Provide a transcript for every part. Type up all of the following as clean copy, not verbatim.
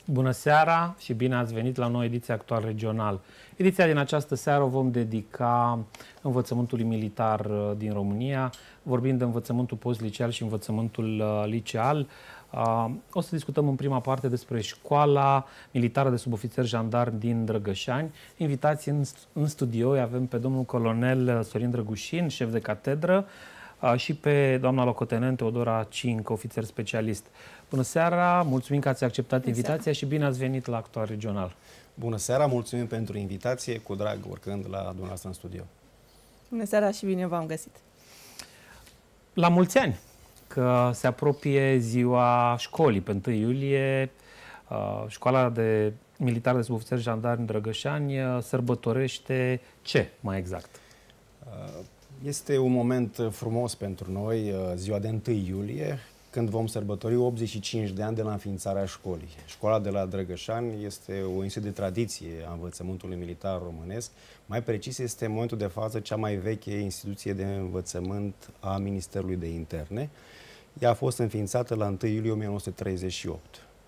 Bună seara și bine ați venit la noua ediție Actual Regional. Ediția din această seară o vom dedica învățământului militar din România, vorbind de învățământul post-liceal și învățământul liceal. O să discutăm în prima parte despre școala militară de subofițeri jandarmi din Drăgășani. Invitați în studio avem pe domnul colonel Sorin Drăgușin, șef de catedră, și pe doamna locotenent Teodora Cinc, ofițer specialist. Bună seara, mulțumim că ați acceptat invitația și bine ați venit la Actual Regional. Bună seara, mulțumim pentru invitație, cu drag oricând la dumneavoastră în studio. Bună seara și bine v-am găsit. La mulți ani, că se apropie ziua școlii, pe 1 iulie, școala de militar de subofițeri jandarmi Drăgășani sărbătorește ce, mai exact? Este un moment frumos pentru noi, ziua de 1 iulie, când vom sărbători 85 de ani de la înființarea școlii. Școala de la Drăgășani este o instituție de tradiție a învățământului militar românesc. Mai precis, este în momentul de față cea mai veche instituție de învățământ a Ministerului de Interne. Ea a fost înființată la 1 iulie 1938.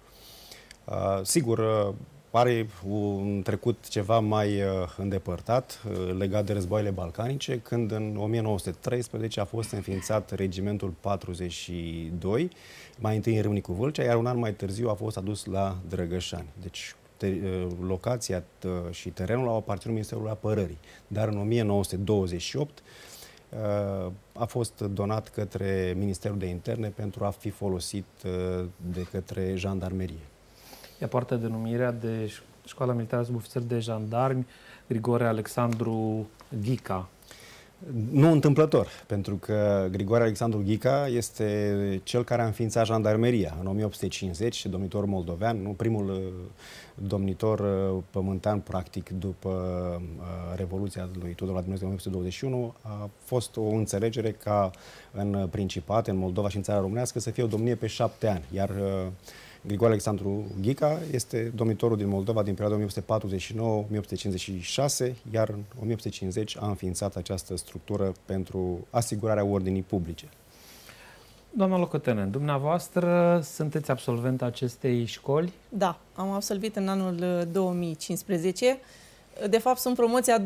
Sigur, pare un trecut ceva mai îndepărtat, legat de războaiele balcanice, când în 1913 a fost înființat regimentul 42, mai întâi în Râmnicu Vâlcea, iar un an mai târziu a fost adus la Drăgășani. Deci locația și terenul au aparținut Ministerului Apărării, dar în 1928 a fost donat către Ministerul de Interne pentru a fi folosit de către jandarmerie. Ea poartă denumirea de Școala Militară Subofițeri de Jandarmi Grigore Alexandru Ghica. Nu întâmplător, pentru că Grigore Alexandru Ghica este cel care a înființat jandarmeria în 1850, domnitor moldovean, nu primul domnitor pământean, practic, după Revoluția lui Tudor Vladimir din 1821. A fost o înțelegere ca în Principat, în Moldova și în țara românească să fie o domnie pe 7 ani, iar Grigore Alexandru Ghica este domnitorul din Moldova din perioada 1849-1856, iar în 1850 a înființat această structură pentru asigurarea ordinii publice. Doamna locotenent, dumneavoastră sunteți absolvent acestei școli? Da, am absolvit în anul 2015. De fapt, sunt promoția 2013-2015.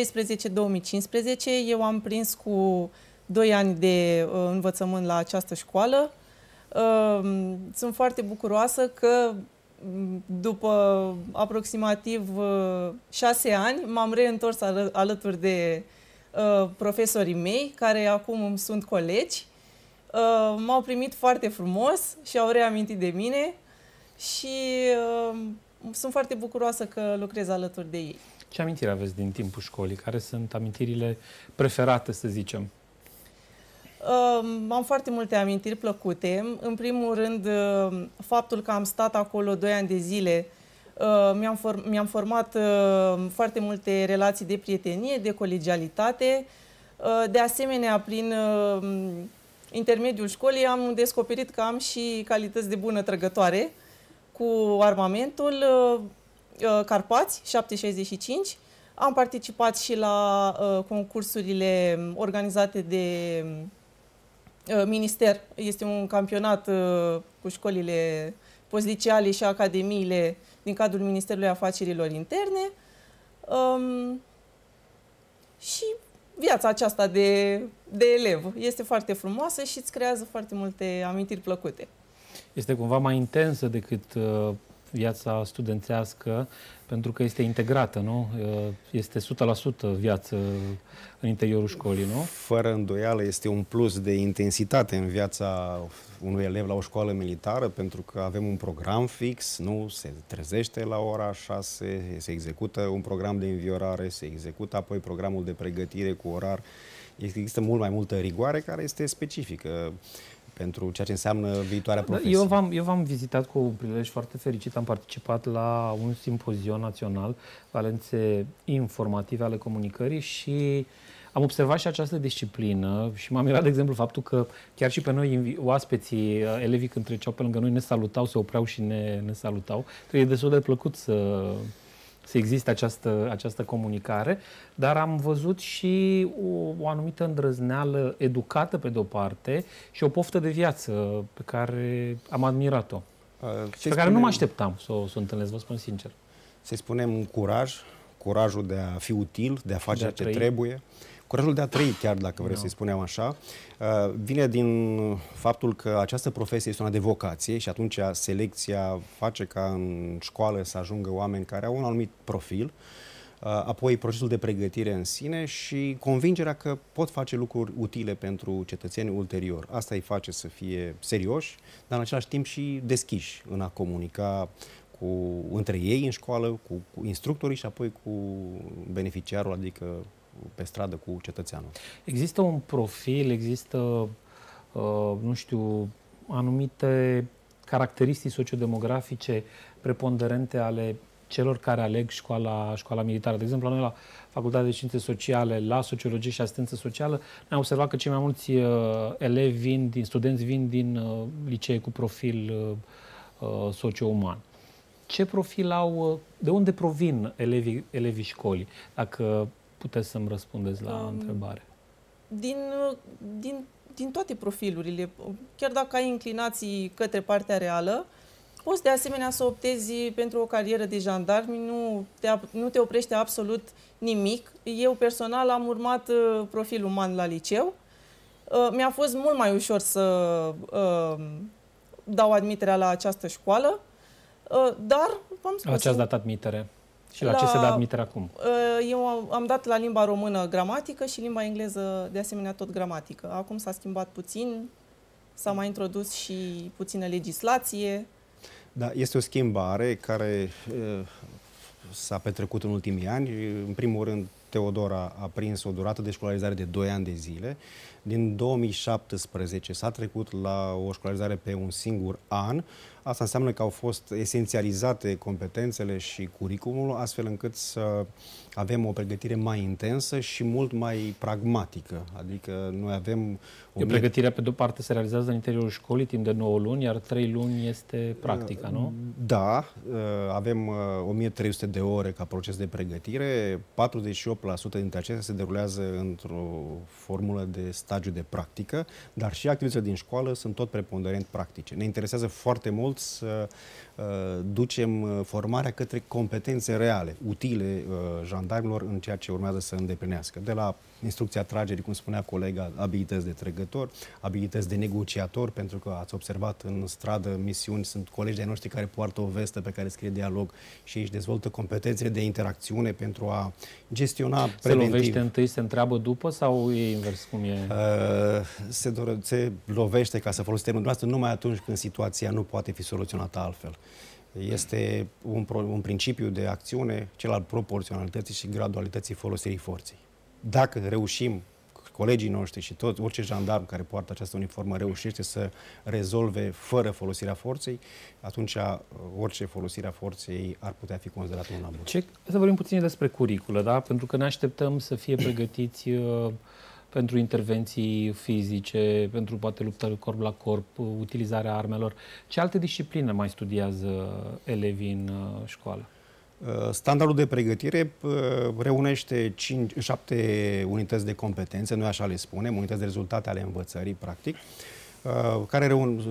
Eu am prins cu 2 ani de învățământ la această școală. Sunt foarte bucuroasă că după aproximativ 6 ani m-am reîntors alături de profesorii mei, care acum sunt colegi. M-au primit foarte frumos și au reamintit de mine și sunt foarte bucuroasă că lucrez alături de ei. Ce amintiri aveți din timpul școlii? Care sunt amintirile preferate, să zicem? Am foarte multe amintiri plăcute. În primul rând, faptul că am stat acolo 2 ani de zile, mi-am format foarte multe relații de prietenie, de colegialitate. De asemenea, prin intermediul școlii am descoperit că am și calități de bună trăgătoare cu armamentul Carpați 765. Am participat și la concursurile organizate de minister. Este un campionat cu școlile postliceale și academiile din cadrul Ministerului Afacerilor Interne. Și viața aceasta de elev este foarte frumoasă și îți creează foarte multe amintiri plăcute. Este cumva mai intensă decât viața studențească, pentru că este integrată, nu? Este 100% viață în interiorul școlii, nu? Fără îndoială este un plus de intensitate în viața unui elev la o școală militară, pentru că avem un program fix, nu? Se trezește la ora 6, se execută un program de înviorare, se execută apoi programul de pregătire cu orar. Există mult mai multă rigoare care este specifică pentru ceea ce înseamnă viitoarea profesie. Eu v-am vizitat cu un prilej foarte fericit. Am participat la un simpozion național, valențe informative ale comunicării, și am observat și această disciplină și m-am mirat, de exemplu, faptul că chiar și pe noi, oaspeții, elevii, când treceau pe lângă noi, ne salutau, se opreau și ne salutau. E destul de plăcut să existe această comunicare, dar am văzut și o anumită îndrăzneală educată pe de-o parte și o poftă de viață pe care am admirat-o. Pe care nu mă așteptam să o întâlnesc, vă spun sincer. Să-i spunem un curaj, curajul de a fi util, de a face ceea ce trebuie, curajul de a trăi, chiar dacă vreți să-i spunem așa, vine din faptul că această profesie este una de vocație și atunci selecția face ca în școală să ajungă oameni care au un anumit profil, apoi procesul de pregătire în sine și convingerea că pot face lucruri utile pentru cetățenii ulterior. Asta îi face să fie serioși, dar în același timp și deschiși în a comunica între ei în școală, cu instructorii și apoi cu beneficiarul, adică pe stradă cu cetățeanul. Există un profil, există, nu știu, anumite caracteristici sociodemografice preponderente ale celor care aleg școala militară. De exemplu, la noi la Facultatea de Științe Sociale, la Sociologie și Asistență Socială, ne-am observat că cei mai mulți elevi studenți vin din licee cu profil socio-uman. Ce profil au, de unde provin elevii școlii? Dacă puteți să-mi răspundeți la întrebare. Din toate profilurile. Chiar dacă ai inclinații către partea reală, poți de asemenea să optezi pentru o carieră de jandarmi, nu te oprește absolut nimic. Eu personal am urmat profilul uman la liceu. Mi-a fost mult mai ușor să dau admiterea la această școală, dar v-am spus... La ce ați dat admitere? Și la ce se dă admitere acum? Eu am dat la limba română gramatică și limba engleză de asemenea tot gramatică. Acum s-a schimbat puțin, s-a mai introdus și puțină legislație. Da, este o schimbare care s-a petrecut în ultimii ani. În primul rând, Teodora a prins o durată de școlarizare de 2 ani de zile. Din 2017 s-a trecut la o școlarizare pe un singur an. Asta înseamnă că au fost esențializate competențele și curriculumul, astfel încât să avem o pregătire mai intensă și mult mai pragmatică. Adică noi avem... Pregătirea, pe de-o parte, se realizează în interiorul școlii timp de 9 luni, iar 3 luni este practica, nu? Da, avem 1300 de ore ca proces de pregătire, 48% dintre acestea se derulează într-o formulă de stagiu de practică, dar și activitățile din școală sunt tot preponderent practice. Ne interesează foarte mult să ducem formarea către competențe reale, utile jandarmilor în ceea ce urmează să îndeplinească. De la instrucția tragerii, cum spunea colega, abilități de trăgător, abilități de negociator, pentru că ați observat în stradă misiuni, sunt colegi de noștri care poartă o vestă pe care scrie dialog și își dezvoltă competențele de interacțiune pentru a gestiona preventiv. Se lovește întâi, se întreabă după sau e invers? Cum e? Se lovește, ca să folosesc termenul dumneavoastră, numai atunci când situația nu poate fi soluționată altfel. Este un principiu de acțiune, cel al proporționalității și gradualității folosirii forței. Dacă reușim, colegii noștri și orice jandarm care poartă această uniformă reușește să rezolve fără folosirea forței, atunci orice folosire a forței ar putea fi considerată un abuz. Să vorbim puțin despre curiculă, da? Pentru că ne așteptăm să fie pregătiți pentru intervenții fizice, pentru poate luptări corp la corp, utilizarea armelor. Ce alte discipline mai studiază elevii în școală? Standardul de pregătire reunește 7 unități de competențe, noi așa le spunem, unități de rezultate ale învățării, practic, care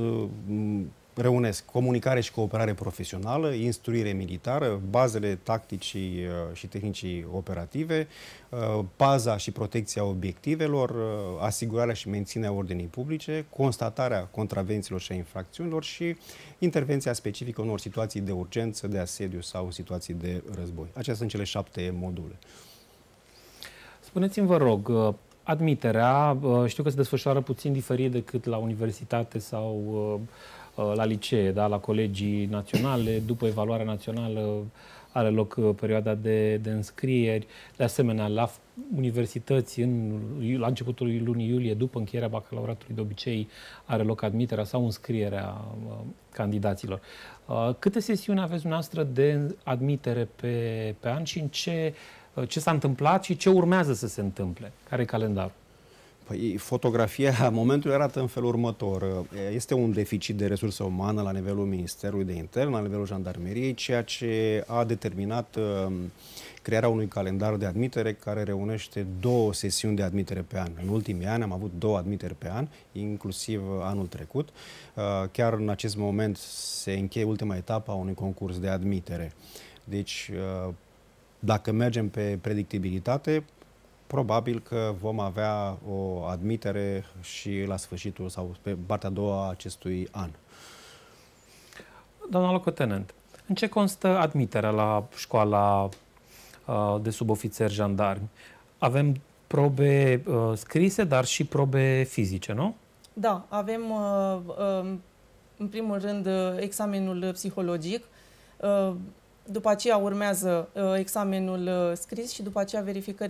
reunesc comunicare și cooperare profesională, instruire militară, bazele tacticii și tehnicii operative, paza și protecția obiectivelor, asigurarea și menținerea ordinii publice, constatarea contravențiilor și a infracțiunilor și intervenția specifică în unor situații de urgență, de asediu sau în situații de război. Acestea sunt cele 7 module. Spuneți-mi, vă rog, admiterea, știu că se desfășoară puțin diferit decât la universitate sau la licee, da? La colegii naționale, după evaluarea națională are loc perioada de înscrieri. De asemenea, la universități, la începutul lunii iulie, după încheierea bacalaureatului, de obicei are loc admiterea sau înscrierea candidaților. Câte sesiuni aveți dumneavoastră de admitere pe an și în ce s-a întâmplat și ce urmează să se întâmple? Care e calendarul? Păi, fotografia momentului arată în felul următor. Este un deficit de resursă umană la nivelul Ministerului de Interne, la nivelul Jandarmeriei, ceea ce a determinat crearea unui calendar de admitere care reunește 2 sesiuni de admitere pe an. În ultimii ani am avut 2 admiteri pe an, inclusiv anul trecut. Chiar în acest moment se încheie ultima etapă a unui concurs de admitere. Deci, dacă mergem pe predictibilitate, probabil că vom avea o admitere și la sfârșitul sau pe partea a doua a acestui an. Doamna locotenent, în ce constă admiterea la școala de subofițeri jandarmi? Avem probe scrise, dar și probe fizice, nu? Da, avem în primul rând examenul psihologic, după aceea urmează examenul scris și după aceea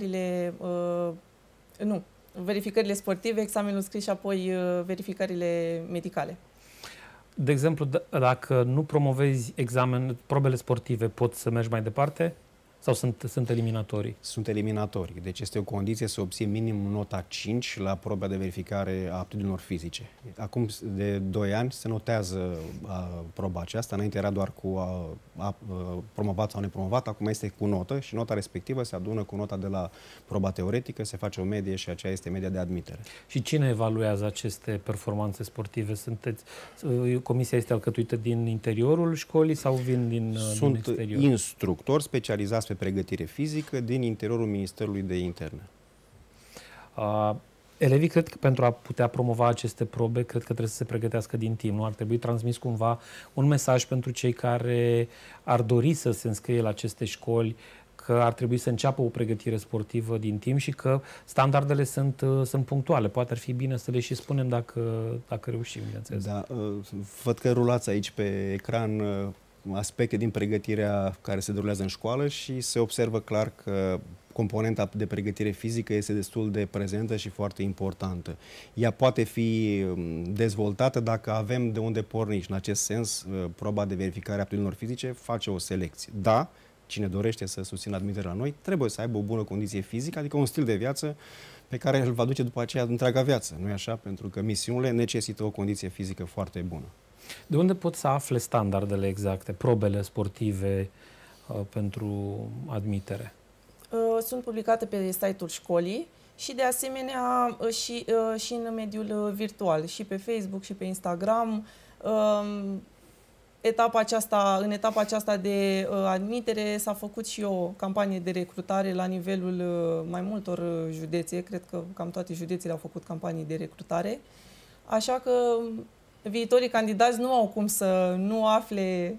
verificările sportive, examenul scris și apoi verificările medicale. De exemplu, dacă nu promovezi probele sportive, poți să mergi mai departe? Sau sunt eliminatorii? Sunt eliminatorii. Deci este o condiție să obții minim nota 5 la proba de verificare a aptitudinilor fizice. Acum de 2 ani se notează proba aceasta. Înainte era doar cu promovat sau nepromovat. Acum este cu notă și nota respectivă se adună cu nota de la proba teoretică, se face o medie și aceea este media de admitere. Și cine evaluează aceste performanțe sportive? Comisia este alcătuită din interiorul școlii sau vin din exterior? Sunt instructori specializați pe pregătire fizică din interiorul Ministerului de Interne. Elevii, cred că pentru a putea promova aceste probe, cred că trebuie să se pregătească din timp. Nu ar trebui transmis cumva un mesaj pentru cei care ar dori să se înscrie la aceste școli, că ar trebui să înceapă o pregătire sportivă din timp și că standardele sunt punctuale. Poate ar fi bine să le și spunem dacă reușim, bineînțeles. Da, văd că rulați aici pe ecran aspecte din pregătirea care se derulează în școală și se observă clar că componenta de pregătire fizică este destul de prezentă și foarte importantă. Ea poate fi dezvoltată dacă avem de unde porni și în acest sens proba de verificare a aptitudinilor fizice face o selecție. Da, cine dorește să susțină admiterea la noi trebuie să aibă o bună condiție fizică, adică un stil de viață pe care îl va duce după aceea întreaga viață, nu-i așa? Pentru că misiunile necesită o condiție fizică foarte bună. De unde pot să afle standardele exacte, probele sportive pentru admitere? Sunt publicate pe site-ul școlii și de asemenea și în mediul virtual, și pe Facebook și pe Instagram. În etapa aceasta de admitere s-a făcut și o campanie de recrutare la nivelul mai multor județe. Cred că cam toate județele au făcut campanii de recrutare. Așa că viitorii candidați nu au cum să nu afle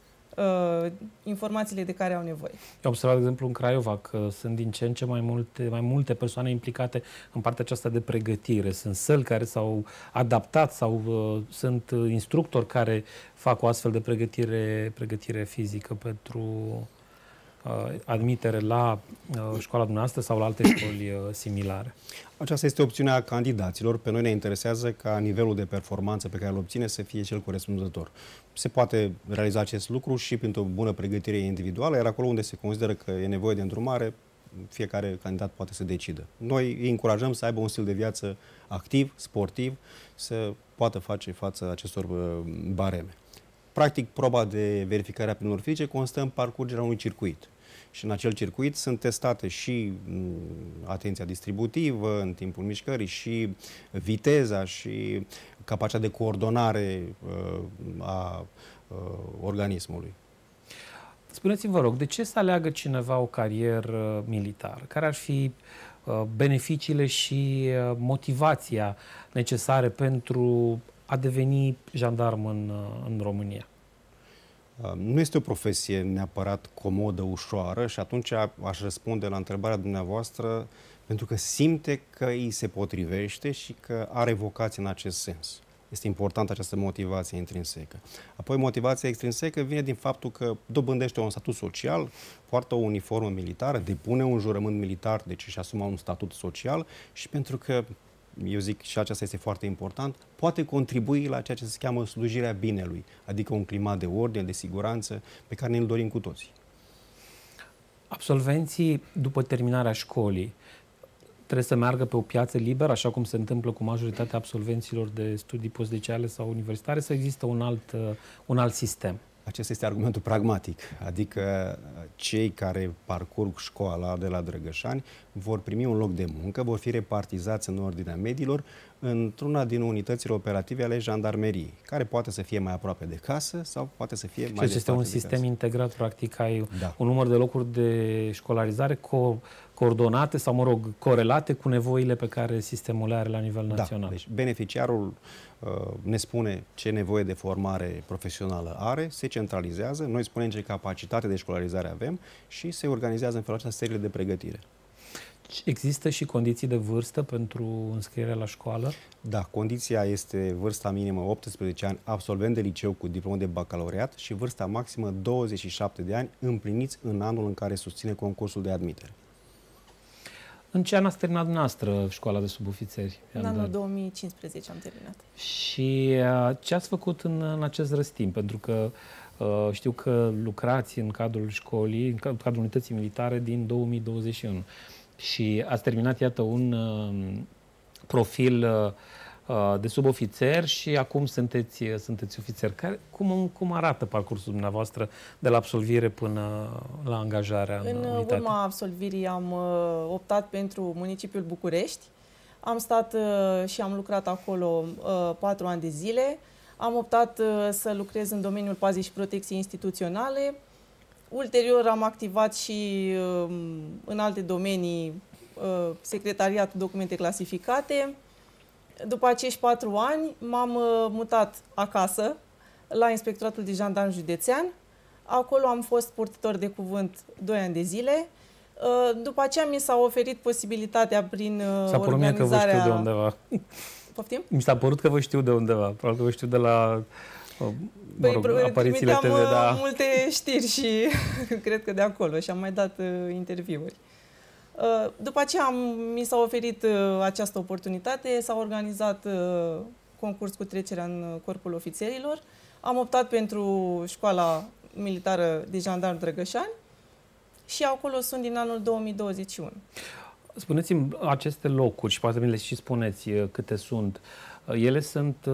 informațiile de care au nevoie. Eu observat, de exemplu, în Craiova că sunt din ce în ce mai multe persoane implicate în partea aceasta de pregătire. Sunt săli care s-au adaptat sau sunt instructori care fac o astfel de pregătire fizică pentru admitere la școala dumneavoastră sau la alte școli similare. Aceasta este opțiunea candidaților. Pe noi ne interesează ca nivelul de performanță pe care îl obține să fie cel corespunzător. Se poate realiza acest lucru și printr-o bună pregătire individuală, iar acolo unde se consideră că e nevoie de îndrumare, fiecare candidat poate să decidă. Noi îi încurajăm să aibă un stil de viață activ, sportiv, să poată face față acestor bareme. Practic, proba de verificare a aptitudinilor fizice constă în parcurgerea unui circuit. Și în acel circuit sunt testate și atenția distributivă în timpul mișcării, și viteza, și capacitatea de coordonare a organismului. Spuneți-mi, vă rog, de ce să aleagă cineva o carieră militară? Care ar fi beneficiile și motivația necesare pentru a deveni jandarm în România? Nu este o profesie neapărat comodă, ușoară, și atunci aș răspunde la întrebarea dumneavoastră pentru că simte că îi se potrivește și că are vocație în acest sens. Este importantă această motivație intrinsecă. Apoi, motivația extrinsecă vine din faptul că dobândește un statut social, poartă o uniformă militară, depune un jurământ militar, deci își asumă un statut social, și pentru că, eu zic, și aceasta este foarte important, poate contribui la ceea ce se cheamă slujirea binelui, adică un climat de ordine, de siguranță, pe care ne-l dorim cu toții. Absolvenții, după terminarea școlii, trebuie să meargă pe o piață liberă, așa cum se întâmplă cu majoritatea absolvenților de studii postliceale sau universitare, sau există un alt sistem? Acesta este argumentul pragmatic, adică cei care parcurg școala de la Drăgășani vor primi un loc de muncă, vor fi repartizați în ordinea mediilor într-una din unitățile operative ale jandarmeriei, care poate să fie mai aproape de casă sau poate să fie mai departe de casă. Este un sistem integrat, practic ai un număr de locuri de școlarizare coordonate sau, mă rog, corelate cu nevoile pe care sistemul le are la nivel național. Deci beneficiarul ne spune ce nevoie de formare profesională are, se centralizează, noi spunem ce capacitate de școlarizare avem și se organizează în felul acesta seriile de pregătire. Există și condiții de vârstă pentru înscrierea la școală? Da, condiția este vârsta minimă 18 ani, absolvent de liceu cu diplomă de bacalaureat și vârsta maximă 27 de ani împliniți în anul în care susține concursul de admitere. În ce an ați terminat dumneavoastră școala de subofițeri? În anul 2015 am terminat. Și ce ați făcut în acest răstimp? Pentru că știu că lucrați în cadrul școlii, în cadrul unității militare din 2021. Și ați terminat, iată, un profil de subofițer și acum sunteți ofițer. Cum arată parcursul dumneavoastră de la absolvire până la angajarea în unitate? În urma absolvirii am optat pentru municipiul București. Am stat și am lucrat acolo 4 ani de zile. Am optat să lucrez în domeniul pazei și protecției instituționale. Ulterior am activat și în alte domenii, secretariatul, documente clasificate. După acești 4 ani m-am mutat acasă la Inspectoratul de Jandarm Județean. Acolo am fost purtător de cuvânt 2 ani de zile. După aceea mi s-a oferit posibilitatea prin organizarea... S-a părut mie că vă știu de undeva. Poftim? Mi s-a părut că vă știu de undeva. Probabil că vă știu de la... Mă rog, aparițiile TV, da. Multe știri și cred că de acolo și am mai dat interviuri. După aceea mi s-a oferit această oportunitate, s-a organizat concurs cu trecerea în Corpul Ofițerilor. Am optat pentru Școala Militară de Jandarmi Drăgășani și acolo sunt din anul 2021. Spuneți-mi aceste locuri și poate mi le și spuneți câte sunt. Ele sunt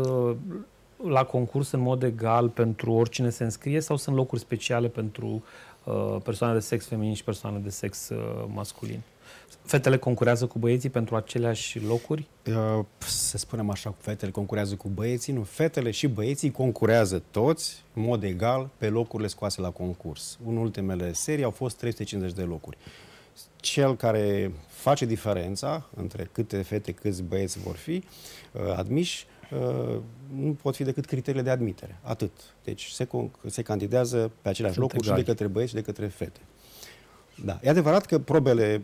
la concurs în mod egal pentru oricine se înscrie sau sunt locuri speciale pentru persoane de sex feminin și persoane de sex masculin? Fetele concurează cu băieții pentru aceleași locuri? Să spunem așa, fetele concurează cu băieții. Nu, fetele și băieții concurează toți în mod egal pe locurile scoase la concurs. În ultimele serii au fost 350 de locuri. Cel care face diferența între câte fete, câți băieți vor fi admiși, nu pot fi decât criteriile de admitere. Atât. Deci se candidează pe aceleași locuri și de către băieți și de către fete. Da. E adevărat că probele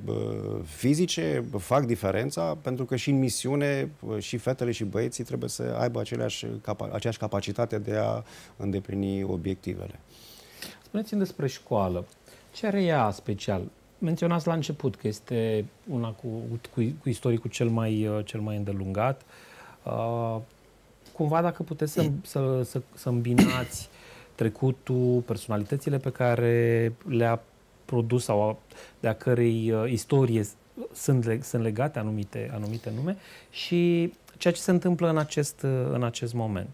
fizice fac diferența, pentru că și în misiune și fetele și băieții trebuie să aibă aceeași capacitate de a îndeplini obiectivele. Spuneți-mi despre școală. Ce are ea special? Menționați la început că este una cu istoricul cel mai îndelungat. Cumva, dacă puteți să îmbinați trecutul, personalitățile pe care le-a produs sau de-a cărei istorie sunt legate anumite nume și ceea ce se întâmplă în acest moment.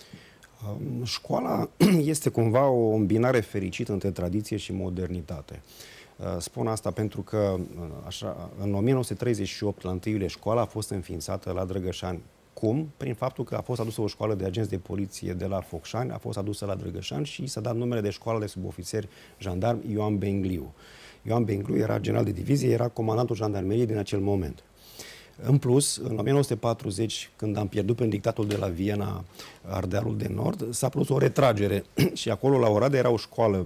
Școala este cumva o îmbinare fericită între tradiție și modernitate. Spun asta pentru că în 1938, la 1 iulie, școala a fost înființată la Drăgășani. Cum? Prin faptul că a fost adusă o școală de agenți de poliție de la Focșani, a fost adusă la Drăgășani și s-a dat numele de școală de subofițeri jandarmi Ioan Bengliu. Ioan Bengliu era general de divizie, era comandantul jandarmeriei din acel moment. În plus, în 1940, când am pierdut prin dictatul de la Viena Ardealul de Nord, s-a produs o retragere și acolo la Oradea era o școală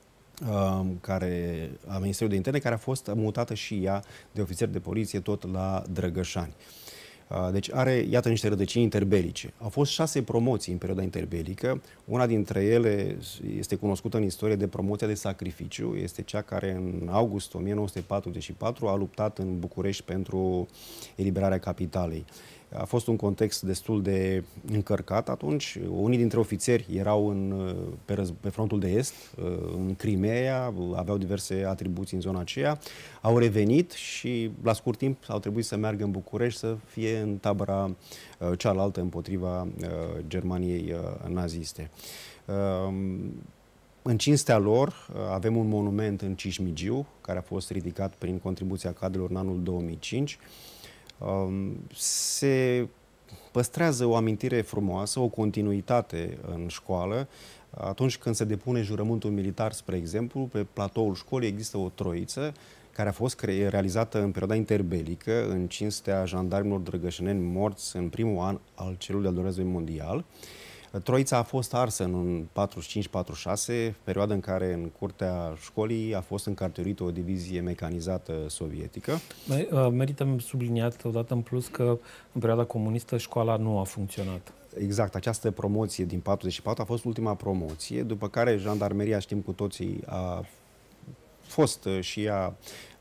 a Ministerului de Interne, care a fost mutată și ea de ofițeri de poliție tot la Drăgășani. Deci are, iată, niște rădăcini interbelice. Au fost 6 promoții în perioada interbelică. Una dintre ele este cunoscută în istorie de promoția de sacrificiu. Este cea care în august 1944 a luptat în București pentru eliberarea capitalei. A fost un context destul de încărcat atunci. Unii dintre ofițeri erau pe frontul de est, în Crimea, aveau diverse atribuții în zona aceea, au revenit și la scurt timp au trebuit să meargă în București să fie în tabăra cealaltă împotriva Germaniei naziste. În cinstea lor avem un monument în Cismigiu, care a fost ridicat prin contribuția cadrelor în anul 2005. Se păstrează o amintire frumoasă, o continuitate în școală. Atunci când se depune jurământul militar, spre exemplu, pe platoul școlii există o troiță care a fost realizată în perioada interbelică, în cinstea jandarmilor drăgășeneni morți în primul an al celui de-al doilea război mondial. Troița a fost arsă în 45-46, perioada în care în curtea școlii a fost încarterită o divizie mecanizată sovietică. Merită subliniat odată în plus că în perioada comunistă școala nu a funcționat. Exact, această promoție din 44 a fost ultima promoție, după care jandarmeria, știm cu toții, a fost și ea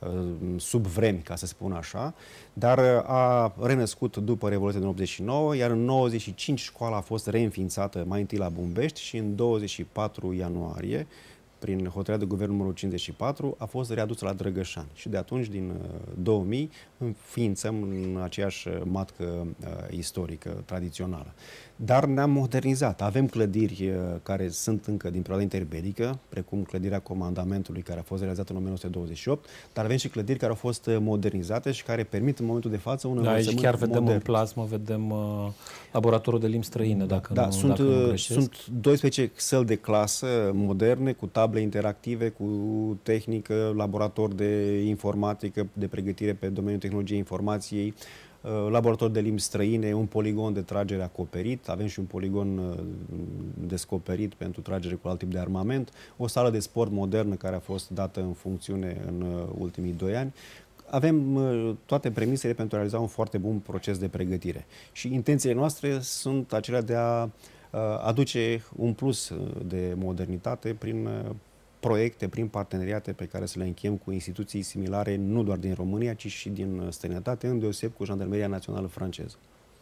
sub vremi, ca să spun așa, dar a renăscut după Revoluția din 89, iar în 95 școala a fost reînființată mai întâi la Bumbești și în 24 ianuarie, prin hotărârea de guvern numărul 54, a fost readusă la Drăgășani. Și de atunci, din 2000, înființăm în aceeași matcă istorică, tradițională. Dar ne-am modernizat. Avem clădiri care sunt încă din perioada interbelică, precum clădirea comandamentului, care a fost realizată în 1928, dar avem și clădiri care au fost modernizate și care permit în momentul de față un învățământ aici chiar vedem modern. în plasmă, vedem laboratorul de limbi străine, dacă nu greșesc. Sunt 12 săli de clasă moderne, cu table interactive, cu tehnică, laborator de informatică, de pregătire pe domeniul tehnologiei informației, laborator de limbi străine, un poligon de tragere acoperit, avem și un poligon descoperit pentru tragere cu alt tip de armament, o sală de sport modernă care a fost dată în funcțiune în ultimii 2 ani. Avem toate premisele pentru a realiza un foarte bun proces de pregătire. Și intențiile noastre sunt acelea de a aduce un plus de modernitate prin proiecte, prin parteneriate pe care să le încheiem cu instituții similare, nu doar din România, ci și din străinătate, îndeoseb cu Jandarmeria Națională franceză.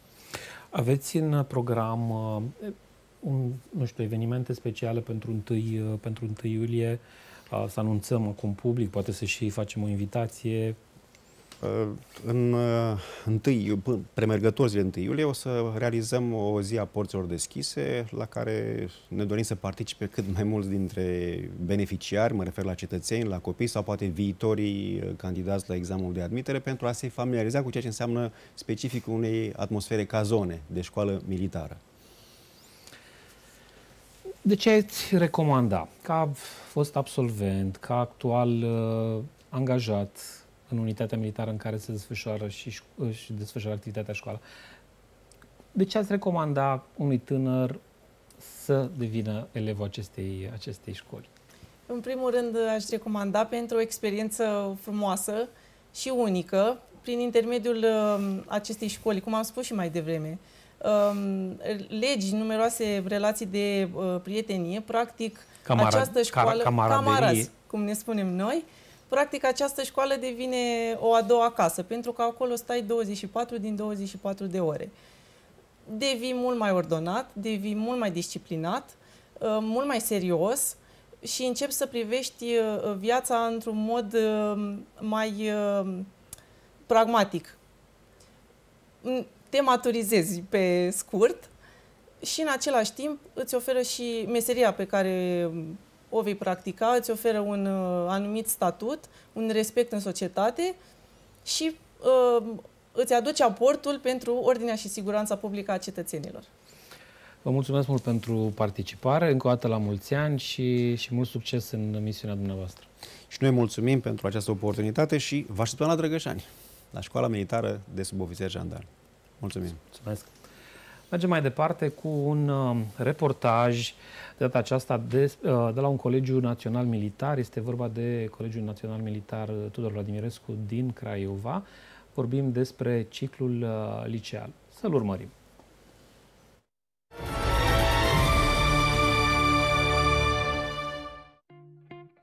Aveți în program nu știu, evenimente speciale pentru 1 iulie? Să anunțăm acum public, poate să și facem o invitație? Premergător zilele 1 iulie, o să realizăm o zi a porților deschise, la care ne dorim să participe cât mai mulți dintre beneficiari, mă refer la cetățeni, la copii sau poate viitorii candidați la examenul de admitere, pentru a se familiariza cu ceea ce înseamnă specificul unei atmosfere ca zone de școală militară. De ce ați recomanda, ca fost absolvent, ca actual angajat în unitatea militară în care se desfășoară și desfășoară activitatea școală, de ce ați recomanda unui tânăr să devină elevul acestei școli? În primul rând, aș recomanda pentru o experiență frumoasă și unică, prin intermediul acestei școli, cum am spus și mai devreme. Legi, numeroase relații de prietenie, practic această școală, camarazi, cum ne spunem noi, practic această școală devine o a doua casă, pentru că acolo stai 24 din 24 de ore. Devii mult mai ordonat, devii mult mai disciplinat, mult mai serios și începi să privești viața într-un mod mai pragmatic. Te maturizezi pe scurt și în același timp îți oferă și meseria pe care o vei practica, îți oferă un anumit statut, un respect în societate și îți aduce aportul pentru ordinea și siguranța publică a cetățenilor. Vă mulțumesc mult pentru participare, încă o dată la mulți ani și mult succes în misiunea dumneavoastră. Și noi mulțumim pentru această oportunitate și vă așteptăm la Drăgășani, la Școala Militară de Subofițeri Jandarmi. Mulțumim! Mulțumesc! Mergem mai departe cu un reportaj, de data aceasta de la un Colegiu Național Militar. Este vorba de Colegiul Național Militar Tudor Vladimirescu din Craiova. Vorbim despre ciclul liceal. Să-l urmărim.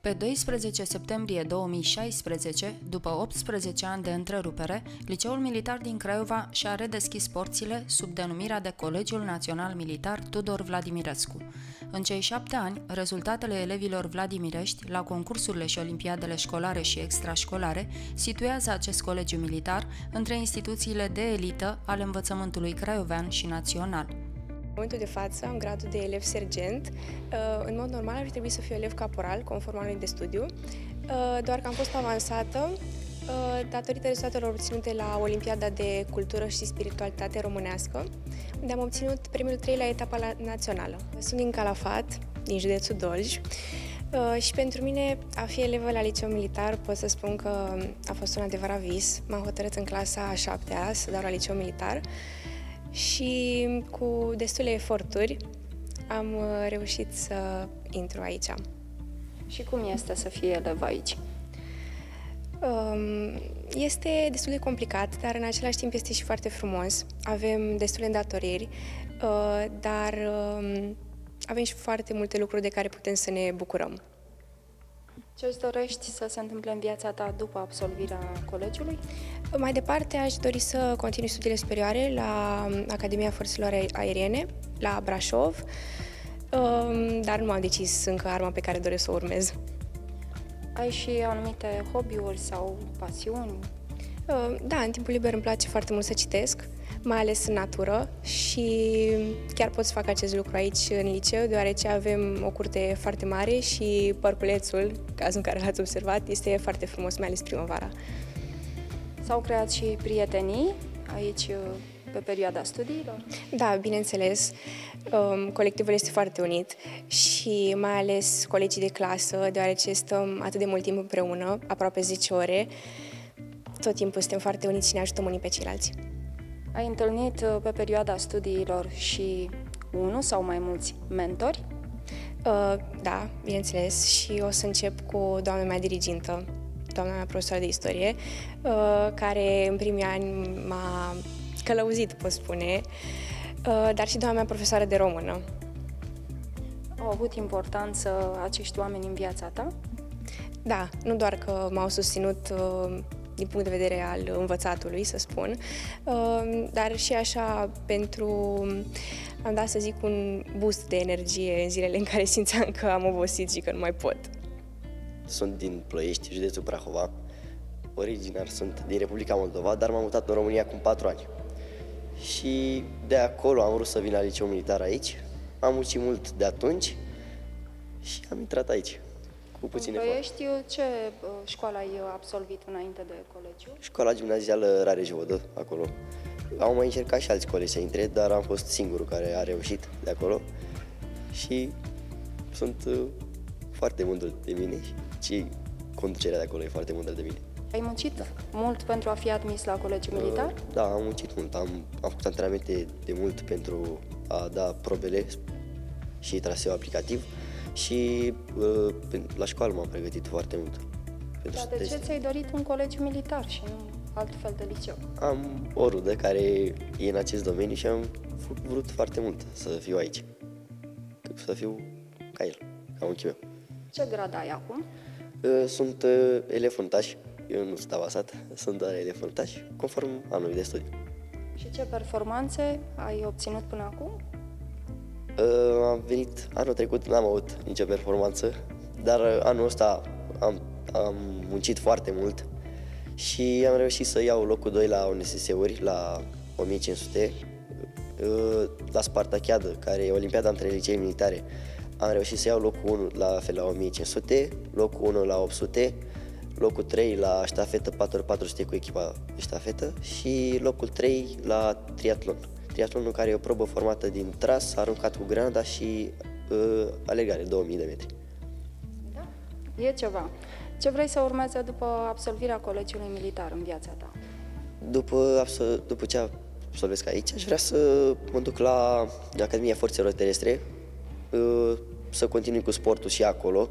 Pe 12 septembrie 2016, după 18 ani de întrerupere, Liceul Militar din Craiova și-a redeschis porțile sub denumirea de Colegiul Național Militar Tudor Vladimirescu. În cei 7 ani, rezultatele elevilor vladimirești la concursurile și olimpiadele școlare și extrașcolare situează acest colegiu militar între instituțiile de elită ale învățământului craiovean și național. În momentul de față am gradul de elev sergent. În mod normal ar trebui să fiu elev caporal, conform anului de studiu, doar că am fost avansată datorită rezultatelor obținute la Olimpiada de Cultură și Spiritualitate Românească, unde am obținut premiul 3 la etapa națională. Sunt din Calafat, din județul Dolj, și pentru mine a fi elevă la Liceul Militar pot să spun că a fost un adevărat vis. M-am hotărât în clasa a 7-a să dau la Liceul Militar și cu destule eforturi am reușit să intru aici. Și cum este să fii elev aici? Este destul de complicat, dar în același timp este și foarte frumos. Avem destule îndatoriri, dar avem și foarte multe lucruri de care putem să ne bucurăm. Ce îți dorești să se întâmple în viața ta după absolvirea colegiului? Mai departe, aș dori să continui studiile superioare la Academia Forțelor Aeriene, la Brașov, dar nu am decis încă arma pe care doresc să o urmez. Ai și anumite hobby-uri sau pasiuni? Da, în timpul liber îmi place foarte mult să citesc, mai ales în natură, și chiar pot să fac acest lucru aici în liceu, deoarece avem o curte foarte mare și parculețul, cazul în care l-ați observat, este foarte frumos, mai ales primăvara. S-au creat și prietenii aici pe perioada studiilor? Da, bineînțeles. Colectivul este foarte unit și mai ales colegii de clasă, deoarece stăm atât de mult timp împreună, aproape 10 ore, tot timpul suntem foarte uniți și ne ajutăm unii pe ceilalți. Ai întâlnit pe perioada studiilor și unul sau mai mulți mentori? Da, bineînțeles, și o să încep cu doamna mea dirigintă, doamna mea profesoară de istorie, care în primii ani m-a călăuzit, pot spune, dar și doamna mea profesoară de română. Au avut importanță acești oameni în viața ta? Da, nu doar că m-au susținut din punct de vedere al învățatului, să spun, dar și așa pentru, am dat să zic, un boost de energie în zilele în care simțeam că am obosit și că nu mai pot. Sunt din Ploiești, județul Prahova. Originar sunt din Republica Moldova, dar m-am mutat în România acum 4 ani. Și de acolo am vrut să vin la Liceul Militar aici. Am muncit mult de atunci și am intrat aici. Cu puține Ploiești, ce școală ai absolvit înainte de colegiu? Școala gimnazială Rareș-Vodă, acolo. Au mai încercat și alți colegi să intre, dar am fost singurul care a reușit de acolo. Și sunt foarte mândru de mine și conducerea de acolo e foarte mândră de mine. Ai muncit mult pentru a fi admis la Colegiul Militar? Da, am muncit mult. Am făcut antrenamente de mult pentru a da probele și traseu aplicativ și la școală m-am pregătit foarte mult. Dar de ce ți-ai dorit un colegiu militar și nu alt fel de liceu? Am o rudă care e în acest domeniu și am vrut foarte mult să fiu aici. Să fiu ca el, ca unchiul meu. Ce grad ai acum? Sunt elev fruntaș. Eu nu sunt avansat, sunt doar elev fruntaș, conform anului de studiu. Și ce performanțe ai obținut până acum? Am venit anul trecut, n-am avut nicio performanță, dar anul ăsta am muncit foarte mult și am reușit să iau locul 2 la UNSS-uri, la 1500, la Spartachiadă, care e Olimpiada între licee militare. Am reușit să iau locul 1 la fel la 1500, locul 1 la 800, locul 3 la ștafetă 4x400 cu echipa de ștafetă și locul 3 la triatlon. Triatlonul care e o probă formată din tras, aruncat cu grenada și alergare, 2000 de metri. Da, e ceva. Ce vrei să urmeze după absolvirea Colegiului Militar în viața ta? După ce absolvesc aici, aș vrea să mă duc la Academia Forțelor Terestre, să continui cu sportul și acolo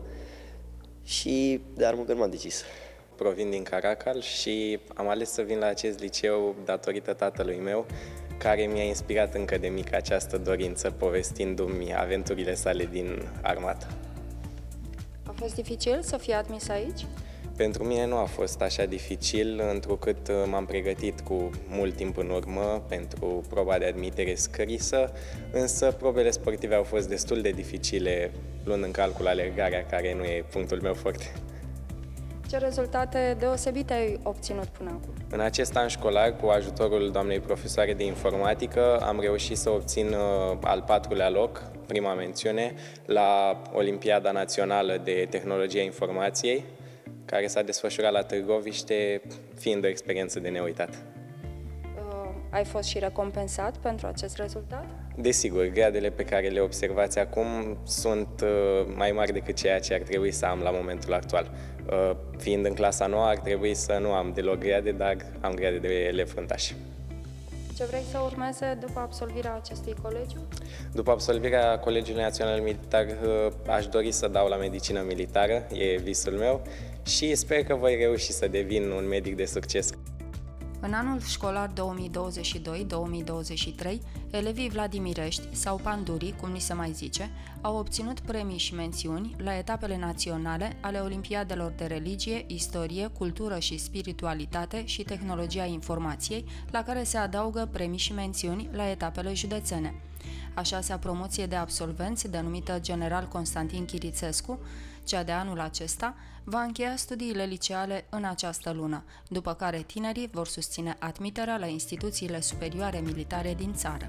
și de armă că nu m-am decis. Provin din Caracal și am ales să vin la acest liceu datorită tatălui meu, care mi-a inspirat încă de mic această dorință, povestindu-mi aventurile sale din armată. A fost dificil să fii admis aici? Pentru mine nu a fost așa dificil, întrucât m-am pregătit cu mult timp în urmă pentru proba de admitere scrisă, însă probele sportive au fost destul de dificile, luând în calcul alergarea, care nu e punctul meu forte. Ce rezultate deosebite ai obținut până acum? În acest an școlar, cu ajutorul doamnei profesoare de informatică, am reușit să obțin al 4-lea loc, prima mențiune, la Olimpiada Națională de Tehnologie a Informației, care s-a desfășurat la Târgoviște, fiind o experiență de neuitat. Ai fost și recompensat pentru acest rezultat? Desigur, gradele pe care le observați acum sunt mai mari decât ceea ce ar trebui să am la momentul actual. Fiind în clasa nouă, ar trebui să nu am deloc grade, dar am grade de elev fruntaș. Ce vrei să urmeze după absolvirea acestui colegiu? După absolvirea Colegiului Național Militar, aș dori să dau la medicină militară, e visul meu, și sper că voi reuși să devin un medic de succes. În anul școlar 2022-2023, elevii vladimirești sau pandurii, cum ni se mai zice, au obținut premii și mențiuni la etapele naționale ale Olimpiadelor de Religie, Istorie, Cultură și Spiritualitate și Tehnologia Informației, la care se adaugă premii și mențiuni la etapele județene. A 6-a promoție de absolvenți, denumită General Constantin Chirițescu, cea de anul acesta, va încheia studiile liceale în această lună, după care tinerii vor susține admiterea la instituțiile superioare militare din țară.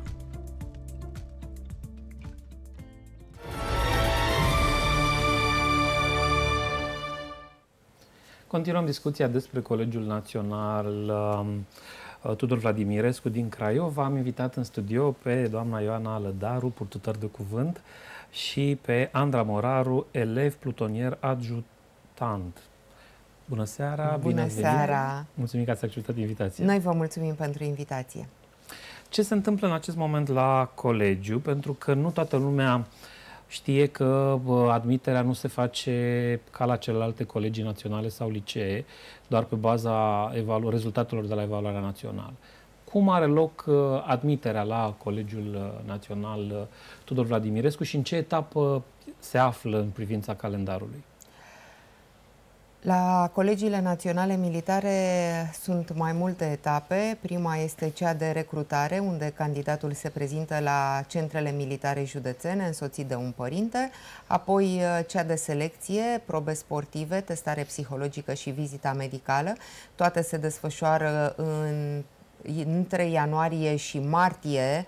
Continuăm discuția despre Colegiul Național Tudor Vladimirescu din Craiova. Am invitat în studio pe doamna Ioana Alădaru, purtător de cuvânt, și pe Andra Moraru, elev plutonier adjutant. Bună seara! Bună seara! Mulțumim că ați acceptat invitația. Noi vă mulțumim pentru invitație. Ce se întâmplă în acest moment la colegiu? Pentru că nu toată lumea știe că admiterea nu se face ca la celelalte colegii naționale sau licee, doar pe baza rezultatelor de la evaluarea națională. Cum are loc admiterea la Colegiul Național Tudor Vladimirescu și în ce etapă se află în privința calendarului? La colegiile naționale militare sunt mai multe etape. Prima este cea de recrutare, unde candidatul se prezintă la centrele militare județene, însoțit de un părinte. Apoi cea de selecție, probe sportive, testare psihologică și vizita medicală. Toate se desfășoară între ianuarie și martie,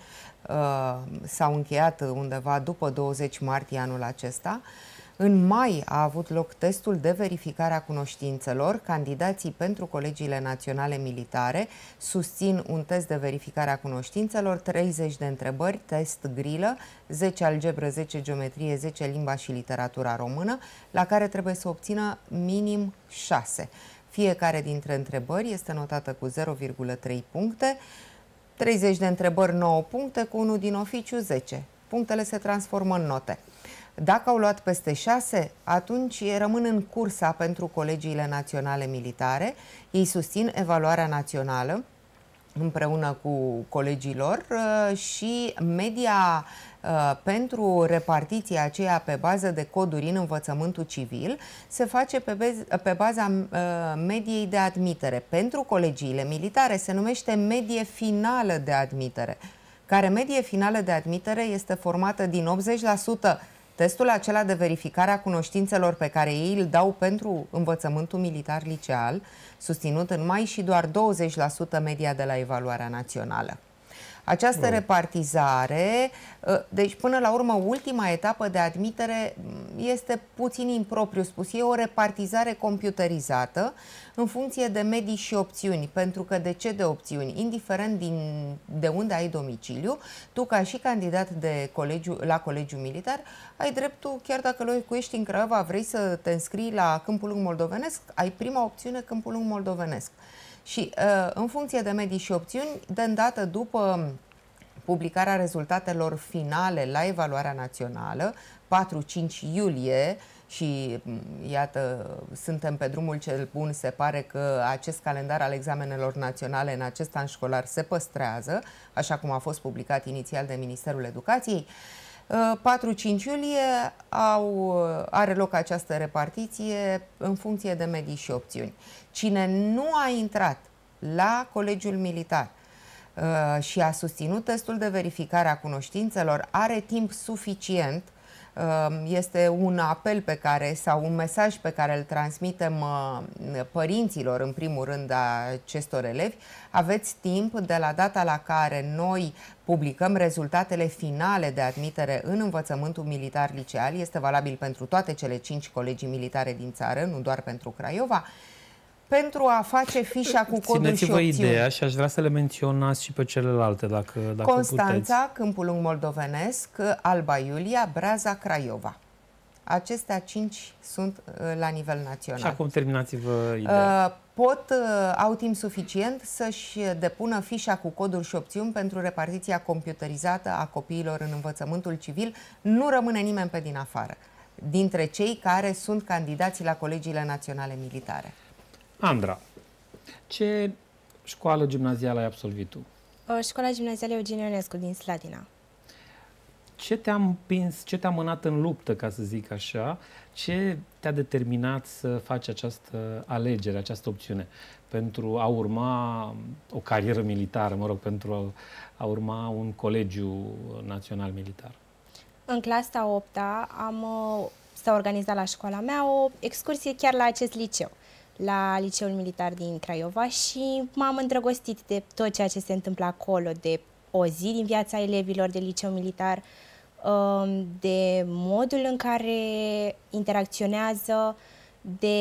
s-au încheiat undeva după 20 martie anul acesta. În mai a avut loc testul de verificare a cunoștințelor. Candidații pentru colegiile naționale militare susțin un test de verificare a cunoștințelor, 30 de întrebări, test grilă, 10 algebră, 10 geometrie, 10 limba și literatura română, la care trebuie să obțină minim 6. Fiecare dintre întrebări este notată cu 0,3 puncte, 30 de întrebări 9 puncte, cu unul din oficiu 10. Punctele se transformă în note. Dacă au luat peste 6, atunci rămân în cursa pentru colegiile naționale militare. Ei susțin evaluarea națională împreună cu colegii lor și media pentru repartiția aceea pe bază de coduri în învățământul civil se face pe baza mediei de admitere. Pentru colegiile militare se numește medie finală de admitere, care medie finală de admitere este formată din 80% testul acela de verificare a cunoștințelor pe care ei îl dau pentru învățământul militar liceal, susținut în mai, și doar 20% media de la evaluarea națională. Această repartizare, deci până la urmă ultima etapă de admitere este puțin impropriu spus, e o repartizare computerizată în funcție de medii și opțiuni, pentru că de ce de opțiuni? Indiferent de unde ai domiciliu, tu ca și candidat de la colegiul militar ai dreptul, chiar dacă locuiești în Craiova, vrei să te înscrii la Câmpul Lung Moldovenesc, ai prima opțiune Câmpul Lung Moldovenesc. Și în funcție de medii și opțiuni, de îndată după publicarea rezultatelor finale la evaluarea națională, 4-5 iulie, și iată, suntem pe drumul cel bun, se pare că acest calendar al examenelor naționale în acest an școlar se păstrează, așa cum a fost publicat inițial de Ministerul Educației. 4-5 iulie are loc această repartiție în funcție de medii și opțiuni. Cine nu a intrat la Colegiul Militar și a susținut testul de verificare a cunoștințelor are timp suficient. Este un apel pe care, sau un mesaj pe care îl transmitem părinților, în primul rând, a acestor elevi. Aveți timp de la data la care noi publicăm rezultatele finale de admitere în învățământul militar liceal. Este valabil pentru toate cele 5 colegii militare din țară, nu doar pentru Craiova, pentru a face fișa cu coduri și opțiuni. Țineți-vă ideea și aș vrea să le menționați și pe celelalte, dacă Constanța, puteți. Câmpul Lung Moldovenesc, Alba Iulia, Braza, Craiova. Acestea 5 sunt la nivel național. Și acum terminați-vă ideea. Au timp suficient să-și depună fișa cu coduri și opțiuni pentru repartiția computerizată a copiilor în învățământul civil. Nu rămâne nimeni pe din afară, dintre cei care sunt candidați la colegiile naționale militare. Andra, ce școală gimnazială ai absolvit tu? Școala gimnazială Eugen Ionescu din Slatina. Ce te-a împins, ce te-a mânat în luptă, ca să zic așa? Ce te-a determinat să faci această alegere, această opțiune pentru a urma o carieră militară, mă rog, pentru a urma un colegiu național militar? În clasa 8-a s-a organizat la școala mea o excursie chiar la acest liceu, la Liceul Militar din Craiova, și m-am îndrăgostit de tot ceea ce se întâmplă acolo, de o zi din viața elevilor de liceu militar, de modul în care interacționează, de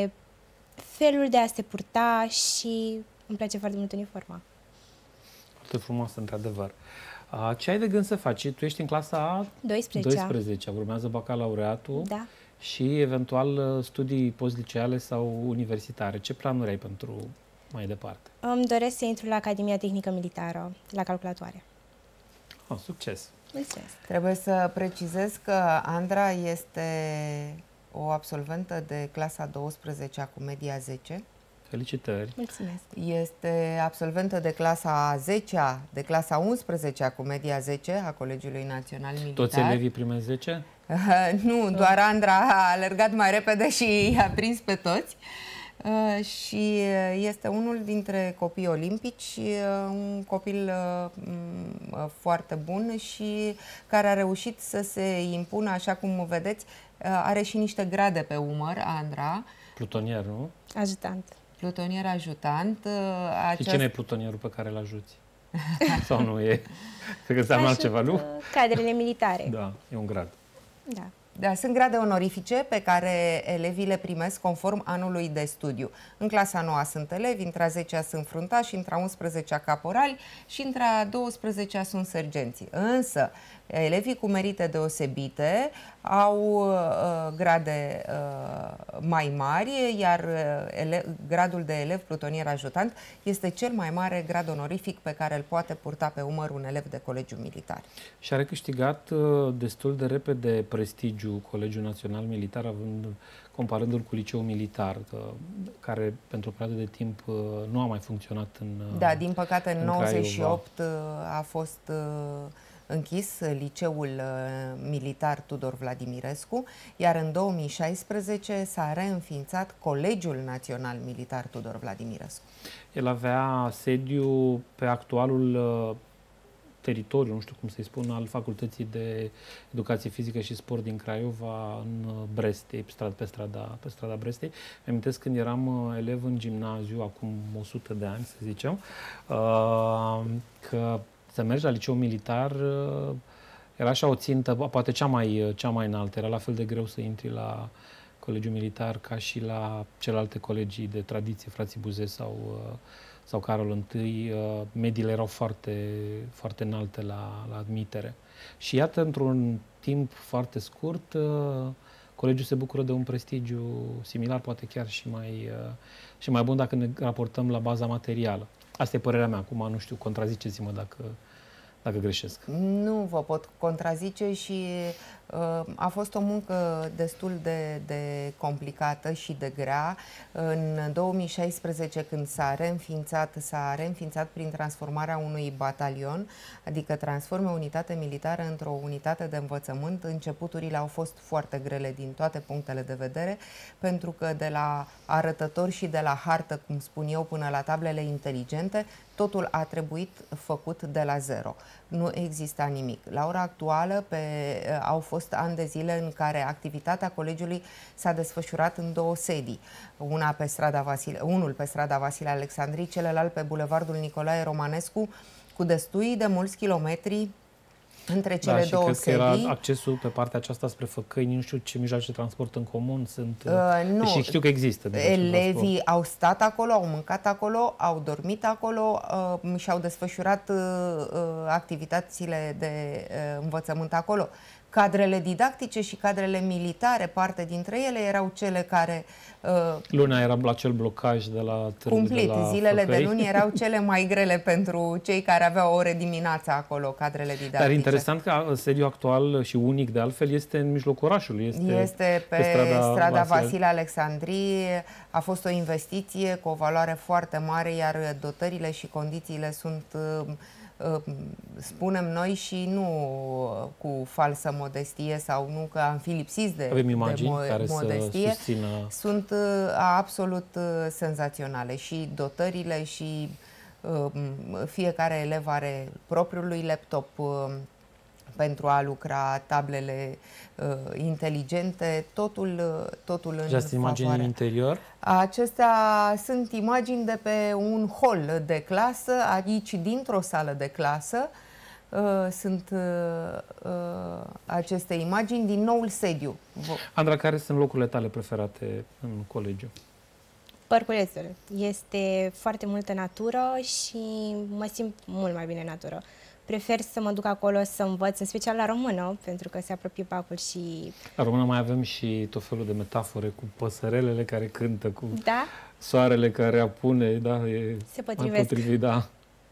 felul de a se purta, și îmi place foarte mult uniforma. Foarte frumoasă, într-adevăr. Ce ai de gând să faci? Tu ești în clasa 12, urmează bacalaureatul. Da. Și eventual studii postliceale sau universitare. Ce planuri ai pentru mai departe? Îmi doresc să intru la Academia Tehnică Militară, la calculatoare. Succes! Mulțumesc! Trebuie să precizez că Andra este o absolventă de clasa 12 cu media 10. Felicitări! Mulțumesc! Este absolventă de clasa 10-a, de clasa 11 cu media 10 a Colegiului Național Militar. Toți elevii prime 10? Nu, doar Andra a alergat mai repede și i-a prins pe toți. Și este unul dintre copiii olimpici, un copil foarte bun și care a reușit să se impună, așa cum vedeți, are și niște grade pe umăr, Andra. Plutonier, nu? Ajutant. Plutonier ajutant. Și cine e plutonierul pe care îl ajuți? Sau nu e? Cred că înseamnă altceva, nu? Cadrele militare. Da, e un grad. Da. Da, sunt grade onorifice pe care elevii le primesc conform anului de studiu. În clasa 9 sunt elevi, între a 10-a sunt fruntași, între a 11-a caporali și între a 12-a sunt sergenții. Însă, elevii cu merite deosebite au grade mai mari, iar gradul de elev plutonier ajutant este cel mai mare grad onorific pe care îl poate purta pe umăr un elev de colegiu militar. Și a recâștigat destul de repede prestigiu Colegiul Național Militar, comparându-l cu Liceul Militar, care pentru o perioadă de timp nu a mai funcționat în Da, din păcate în 98 Craiova. a fost închis Liceul Militar Tudor Vladimirescu, iar în 2016 s-a reînființat Colegiul Național Militar Tudor Vladimirescu. El avea sediu pe actualul teritoriu, nu știu cum să-i spun, al Facultății de Educație Fizică și Sport din Craiova, în Brestei, pe strada Brestei. Mi-amintesc când eram elev în gimnaziu, acum 100 de ani, să zicem, că să mergi la liceu militar era așa o țintă, poate cea mai înaltă. Era la fel de greu să intri la colegiul militar ca și la celelalte colegii de tradiție, frații Buzet sau Carol I. Mediile erau foarte, foarte înalte la admitere. Și iată, într-un timp foarte scurt, colegiul se bucură de un prestigiu similar, poate chiar și mai bun dacă ne raportăm la baza materială. Asta e părerea mea. Acum, nu știu, contraziceți-mă dacă greșesc. Nu vă pot contrazice și A fost o muncă destul de complicată și de grea. În 2016, când s-a reînființat prin transformarea unui batalion, adică transforme o unitate militară într-o unitate de învățământ, începuturile au fost foarte grele din toate punctele de vedere, pentru că de la arătători și de la hartă, cum spun eu, până la tablele inteligente, totul a trebuit făcut de la zero. Nu exista nimic. La ora actuală au fost ani de zile în care activitatea colegiului s-a desfășurat în două sedii. Unul pe strada Vasile Alexandrii, celălalt pe bulevardul Nicolae Romanescu, cu destui de mulți kilometri între cele două cred sedii. Că era accesul pe partea aceasta spre Făcăini, nu știu ce mijloace de transport în comun sunt. Nu. Și știu că există. Elevii au stat acolo, au mâncat acolo, au dormit acolo și au desfășurat activitățile de învățământ acolo. Cadrele didactice și cadrele militare, parte dintre ele, erau cele care... Luna era la acel blocaj de la târg, cumplit. De la Zilele Făcăi. de luni erau cele mai grele pentru cei care aveau ore dimineața acolo, cadrele didactice. Dar interesant că sediul actual și unic de altfel este în mijlocul orașului. Este pe strada Vasile Alexandrii. A fost o investiție cu o valoare foarte mare, iar dotările și condițiile sunt... spunem noi și nu cu falsă modestie sau nu că am fi lipsiți de modestie, să susțină... sunt absolut senzaționale și dotările și fiecare elev are propriul lui laptop pentru a lucra, tablele inteligente, totul în Această imagine în interior? Acestea sunt imagini de pe un hol de clasă, aici dintr-o sală de clasă. Sunt aceste imagini din noul sediu. Andra, care sunt locurile tale preferate în colegiu? Părculețul. Este foarte multă natură și mă simt mult mai bine în natură. Prefer să mă duc acolo să învăț, în special la română, pentru că se apropie bacul și... La română mai avem și tot felul de metafore cu păsărelele care cântă, cu da? soarele care apune, da, se potrivesc. Potrivit, da.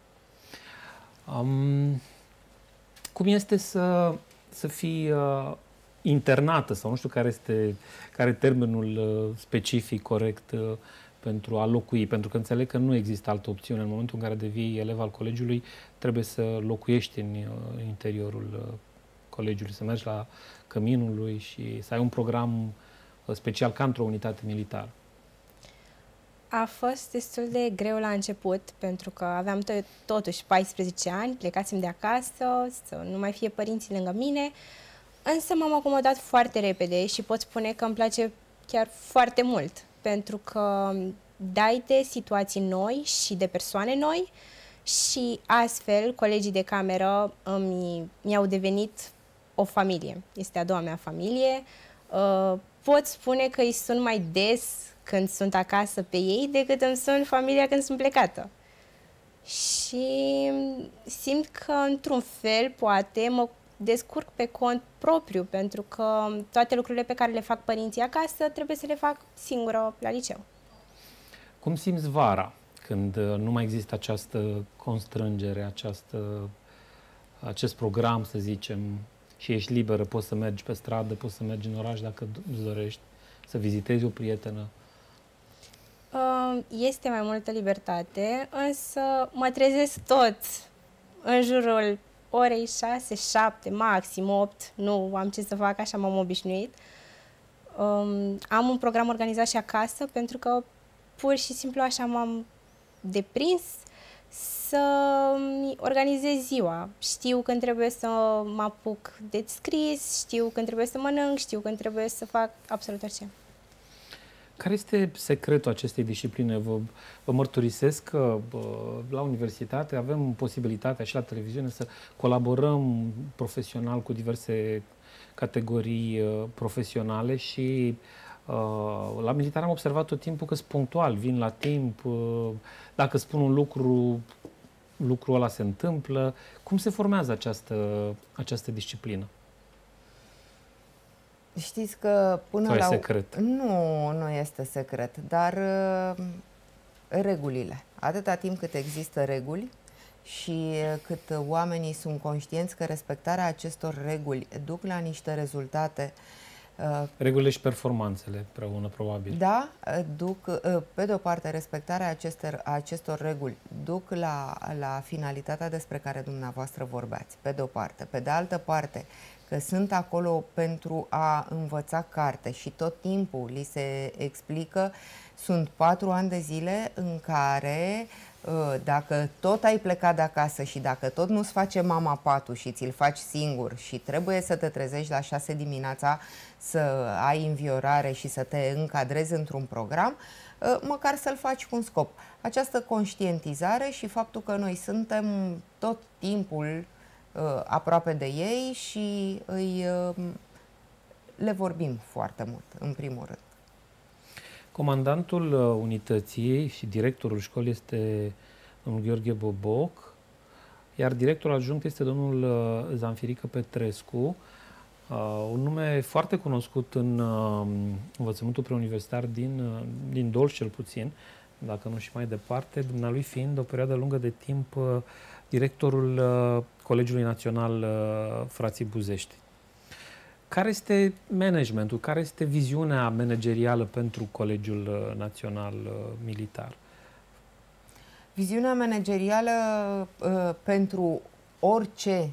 Cum este să fii internată, sau nu știu care e termenul specific, corect, pentru a locui, pentru că înțeleg că nu există altă opțiune. În momentul în care devii elev al colegiului, trebuie să locuiești în interiorul colegiului, să mergi la căminul lui și să ai un program special ca într-o unitate militară. A fost destul de greu la început, pentru că aveam totuși 14 ani, plecasem de acasă, să nu mai fie părinții lângă mine, însă m-am acomodat foarte repede și pot spune că îmi place chiar foarte mult, pentru că dai de situații noi și de persoane noi și astfel colegii de cameră mi-au devenit o familie. Este a doua mea familie. Pot spune că îi sun mai des când sunt acasă pe ei decât îmi sun familia când sunt plecată. Și simt că, într-un fel, poate mă descurc pe cont propriu, pentru că toate lucrurile pe care le fac părinții acasă trebuie să le fac singură la liceu. Cum simți vara, când nu mai există această constrângere, acest program, să zicem, și ești liberă, poți să mergi pe stradă, poți să mergi în oraș dacă îți dorești, să vizitezi o prietenă? Este mai multă libertate, însă mă trezesc tot în jurul orei 6, 7, maxim 8, nu am ce să fac, așa m-am obișnuit. Am un program organizat și acasă, pentru că pur și simplu așa m-am deprins să organizez ziua. Știu când trebuie să mă apuc de scris, știu când trebuie să mănânc, știu când trebuie să fac absolut orice. Care este secretul acestei discipline? Vă mărturisesc că la universitate avem posibilitatea și la televiziune să colaborăm profesional cu diverse categorii profesionale și la militar am observat tot timpul că sunt punctual, vin la timp, dacă spun un lucrul ăla se întâmplă. Cum se formează această disciplină? Știți că până sau la... e secret? Nu este secret, dar regulile. Atâta timp cât există reguli și cât oamenii sunt conștienți că respectarea acestor reguli duc la niște rezultate. Regulile și performanțele împreună, probabil. Da, duc, pe de o parte, respectarea acestor reguli duc la finalitatea despre care dumneavoastră vorbeați, pe de o parte. Pe de altă parte, că sunt acolo pentru a învăța carte și tot timpul li se explică, sunt 4 ani de zile în care dacă tot ai plecat de acasă și dacă tot nu-ți face mama patul și ți-l faci singur și trebuie să te trezești la 6 dimineața să ai înviorare și să te încadrezi într-un program, măcar să-l faci cu un scop. Această conștientizare și faptul că noi suntem tot timpul aproape de ei și le vorbim foarte mult, în primul rând. Comandantul unității și directorul școlii este domnul Gheorghe Boboc, iar directorul adjunct este domnul Zanfirică Petrescu, un nume foarte cunoscut în învățământul preuniversitar din Dolj cel puțin, dacă nu și mai departe, dumnealui fiind o perioadă lungă de timp directorul Colegiului Național Frații Buzești. Care este managementul, care este viziunea managerială pentru Colegiul Național Militar? Viziunea managerială pentru orice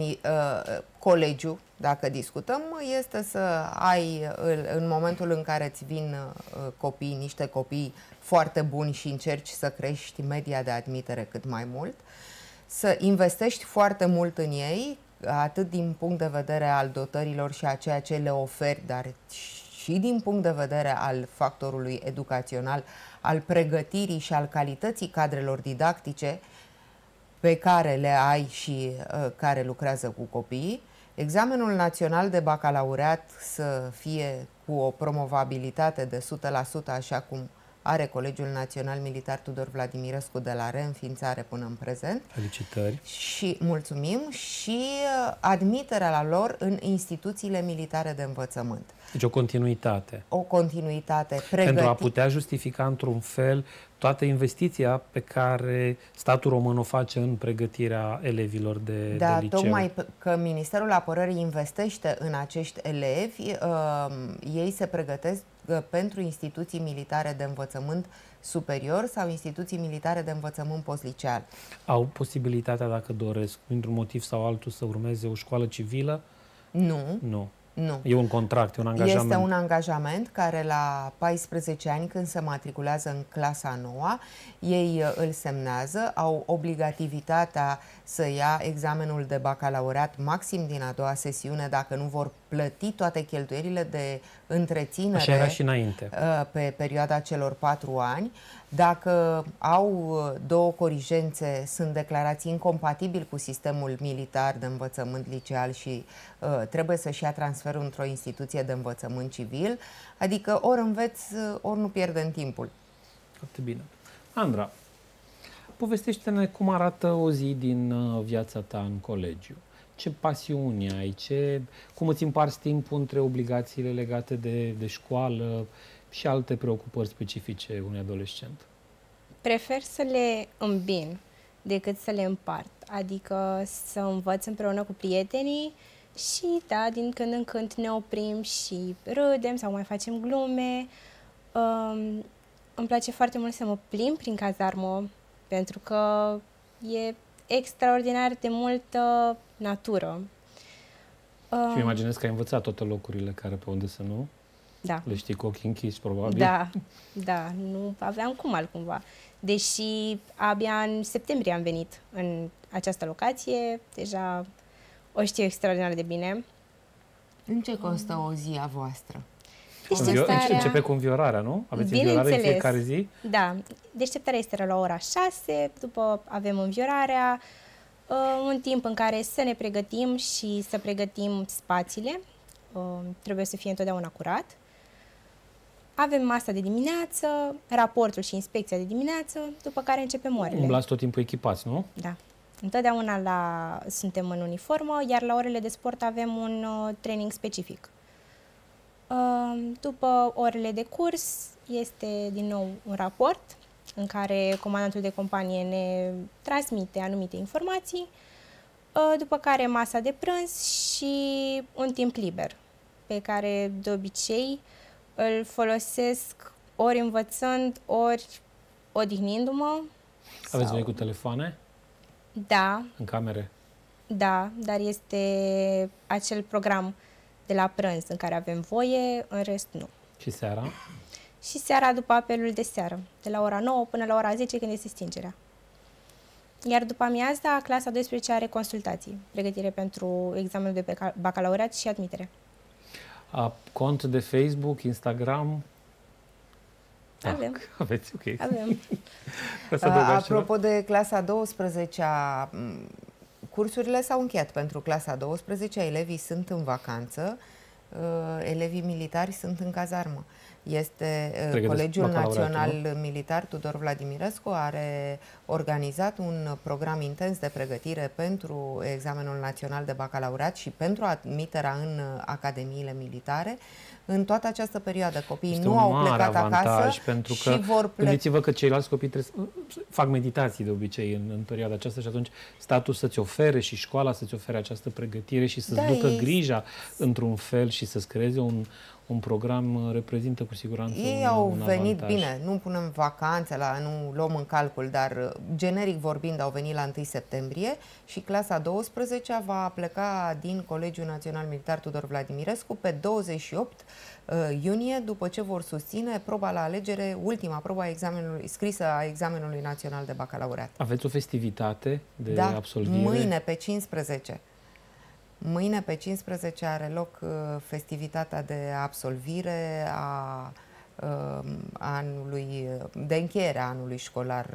colegiu, dacă discutăm, este să ai, în momentul în care îți vin copii, niște copii foarte buni și încerci să crești media de admitere cât mai mult, să investești foarte mult în ei, atât din punct de vedere al dotărilor și a ceea ce le oferi, dar și din punct de vedere al factorului educațional, al pregătirii și al calității cadrelor didactice pe care le ai și care lucrează cu copiii. Examenul național de bacalaureat să fie cu o promovabilitate de 100%, așa cum are Colegiul Național Militar Tudor Vladimirescu de la reînființare până în prezent. Felicitări! Și mulțumim și admiterea la lor în instituțiile militare de învățământ. Deci o continuitate. O continuitate. Pentru a putea justifica într-un fel toată investiția pe care statul român o face în pregătirea elevilor de liceu. Tocmai că Ministerul Apărării investește în acești elevi, ei se pregătesc pentru instituții militare de învățământ superior sau instituții militare de învățământ postliceal. Au posibilitatea, dacă doresc, dintr-un motiv sau altul, să urmeze o școală civilă? Nu. Nu. Nu. E un contract, e un angajament. Este un angajament care la 14 ani, când se matriculează în clasa 9-a, ei îl semnează, au obligativitatea să ia examenul de bacalaureat maxim din a doua sesiune, dacă nu vor plăti toate cheltuielile de întreținere. Așa era și înainte. Pe perioada celor 4 ani. Dacă au 2 corigențe, sunt declarați incompatibili cu sistemul militar de învățământ liceal și trebuie să-și ia transferul într-o instituție de învățământ civil, adică ori înveți, ori nu pierdem timpul. Foarte bine. Andra, povestește-ne cum arată o zi din viața ta în colegiu. Ce pasiuni ai, cum îți împarți timpul între obligațiile legate de școală și alte preocupări specifice unui adolescent? Prefer să le îmbin decât să le împart, adică să învăț împreună cu prietenii și, da, din când în când ne oprim și râdem sau mai facem glume. Îmi place foarte mult să mă plimb prin cazarmă, pentru că e extraordinar de multă natură. Și imaginez că ai învățat toate locurile care pe unde să nu? Da. Le știi cu ochii închiși, probabil? Da, da, nu aveam cum altcumva. Deși abia în septembrie am venit în această locație, deja o știu extraordinar de bine. În ce constă o zi a voastră? Începe cu înviorarea, nu? Aveți înviorare în fiecare zi? Da. Deșteptarea este la ora 6, după avem înviorarea, un timp în care să ne pregătim și să pregătim spațiile. Trebuie să fie întotdeauna curat. Avem masa de dimineață, raportul și inspecția de dimineață, după care începem orele. Umblați tot timpul echipați, nu? Da. Întotdeauna suntem în uniformă, iar la orele de sport avem un training specific. După orele de curs este din nou un raport în care comandantul de companie ne transmite anumite informații, după care masa de prânz și un timp liber, pe care de obicei îl folosesc ori învățând, ori odihnindu-mă. Aveți voi cu telefoane? Da. În camere? Da, dar este acel program de la prânz în care avem voie, în rest nu. Și seara? Și seara după apelul de seară, de la ora 9 până la ora 10 când este stingerea. Iar după amiaza, clasa 12 are consultații, pregătire pentru examenul de bacalaureat și admitere. Cont de Facebook, Instagram? Avem. Aveți, ok. Avem. Apropo de clasa 12, cursurile s-au încheiat pentru clasa 12, elevii sunt în vacanță, elevii militari sunt în cazarmă. Colegiul Național Militar Tudor Vladimirescu are organizat un program intens de pregătire pentru examenul național de bacalaureat și pentru admiterea în academiile militare. În toată această perioadă copiii nu au plecat acasă pentru și vor pleca. Gândiți-vă că ceilalți copii fac meditații de obicei în perioada aceasta și atunci statul să-ți ofere și școala să-ți ofere această pregătire și să-ți ducă grija într-un fel și să-ți creeze un program reprezintă cu siguranță ei au venit avantaj. Bine, nu punem vacanțe, nu luăm în calcul, dar generic vorbind au venit la 1 septembrie și clasa 12 va pleca din Colegiul Național Militar Tudor Vladimirescu pe 28 iunie, după ce vor susține proba la alegere, ultima proba scrisă a examenului național de bacalaureat. Aveți o festivitate de absolvire? Mâine pe 15. Mâine, pe 15, are loc festivitatea de absolvire de încheiere a anului școlar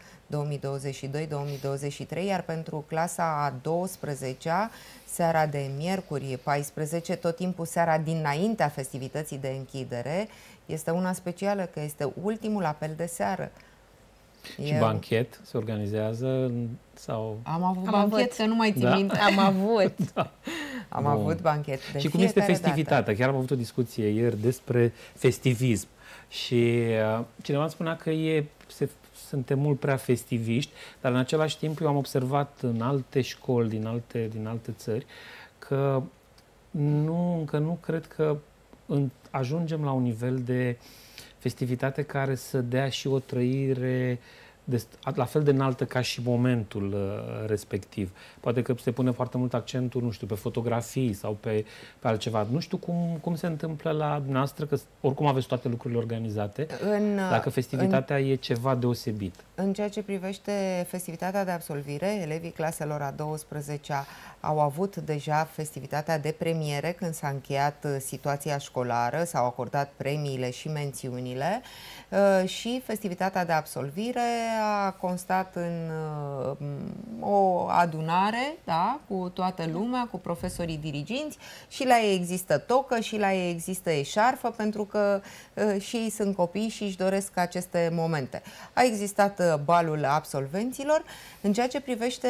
2022-2023, iar pentru clasa a 12-a, seara de miercuri 14, tot timpul seara dinaintea festivității de închidere, este una specială, că este ultimul apel de seară. Și banchet se organizează sau... Am avut banchet, că nu mai țin minte. Am avut. Am avut banchet. Și cum este festivitatea? Chiar am avut o discuție ieri despre festivism. Și cineva îmi spunea că suntem mult prea festiviști, dar în același timp eu am observat în alte școli din alte țări că încă nu cred că ajungem la un nivel de festivitate care să dea și o trăire la fel de înaltă ca și momentul respectiv. Poate că se pune foarte mult accentul, nu știu, pe fotografii sau pe altceva. Nu știu cum se întâmplă la dumneavoastră, că oricum aveți toate lucrurile organizate, dacă festivitatea e ceva deosebit. În ceea ce privește festivitatea de absolvire, elevii claselor a 12-a au avut deja festivitatea de premiere când s-a încheiat situația școlară, s-au acordat premiile și mențiunile și festivitatea de absolvire a constat în o adunare, da, cu toată lumea, cu profesorii diriginți, și la ei există tocă și la ei există eșarfă, pentru că și ei sunt copii și își doresc aceste momente. A existat balul absolvenților. În ceea ce privește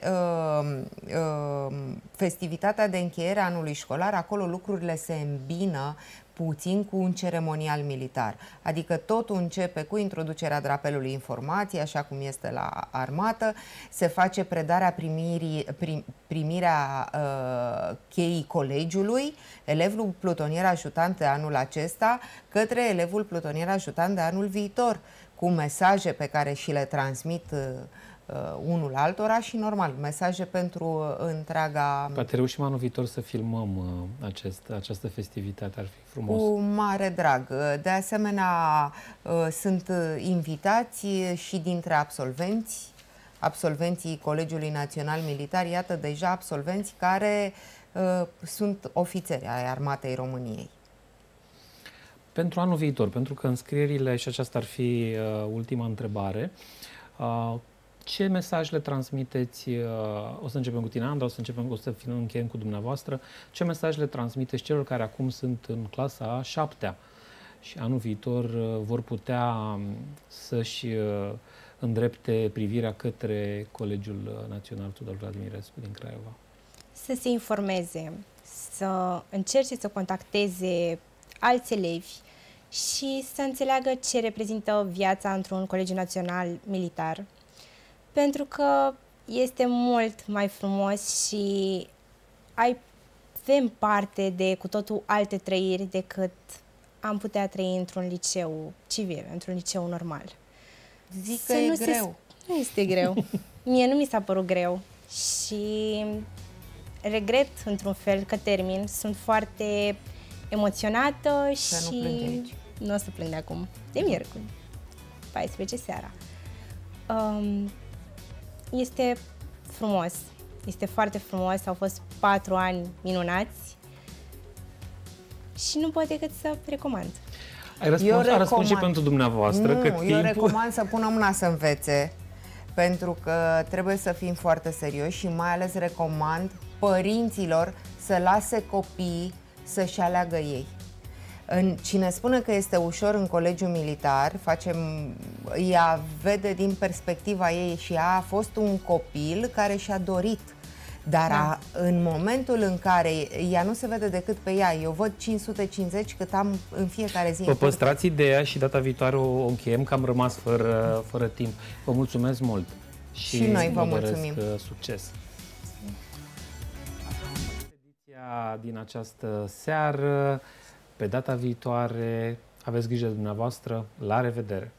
festivitatea de încheiere a anului școlar, acolo lucrurile se îmbină puțin cu un ceremonial militar. Adică totul începe cu introducerea drapelului informației, așa cum este la armată, se face predarea primirea cheii colegiului, elevul plutonier ajutant de anul acesta către elevul plutonier ajutant de anul viitor, cu mesaje pe care și le transmit unul altora și, normal, mesaje pentru întreaga... Poate reușim anul viitor să filmăm această festivitate, ar fi frumos. Cu mare drag. De asemenea, sunt invitați și dintre absolvenții Colegiului Național Militar, iată deja absolvenți care sunt ofițeri ai Armatei României. Pentru anul viitor, pentru că înscrierile, și aceasta ar fi ultima întrebare, ce mesaj le transmiteți? O să începem cu tine, Andra, o să încheiem cu dumneavoastră. Ce mesaj le transmiteți celor care acum sunt în clasa a 7-a și anul viitor vor putea să-și îndrepte privirea către Colegiul Național Tudor Vladimirescu din Craiova? Să se informeze, să încerce să contacteze alți elevi și să înțeleagă ce reprezintă viața într-un colegiu național militar. Pentru că este mult mai frumos și avem parte de cu totul alte trăiri decât am putea trăi într-un liceu civil, într-un liceu normal. Zic că e greu. Nu este greu. Mie nu mi s-a părut greu și regret într-un fel că termin. Sunt foarte emoționată să și nu o să plâng de acum, de miercuri, 14 seara. Este frumos, este foarte frumos, au fost 4 ani minunați și nu pot decât să recomand. A răspuns și pentru dumneavoastră. Eu recomand să pună mâna să învețe, pentru că trebuie să fim foarte serioși și mai ales recomand părinților să lase copiii să-și aleagă ei. Cine spune că este ușor în colegiul militar, ea vede din perspectiva ei și ea a fost un copil care și-a dorit. Dar în momentul în care ea nu se vede decât pe ea, eu văd 550 cât am în fiecare zi. Vă păstrați ideea și data viitoare o încheiem, că am rămas fără timp. Vă mulțumesc mult și noi vă mulțumim. Succes! Ediția din această seară, pe data viitoare, aveți grijă de dumneavoastră, la revedere!